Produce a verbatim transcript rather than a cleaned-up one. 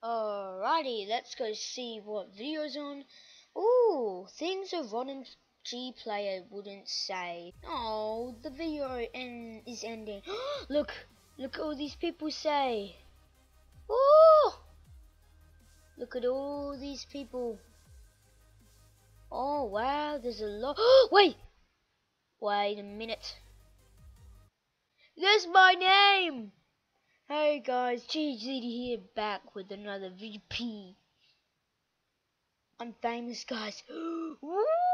Alrighty, let's go see what video's on. Ooh, things a rotten G player wouldn't say. Oh, the video end is ending. Look, look at all these people say. Ooh, look at all these people. Oh wow, there's a lot. Wait, wait a minute. That's my name. Hey guys, G H Z D here, back with another V P. I'm famous, guys. Woo!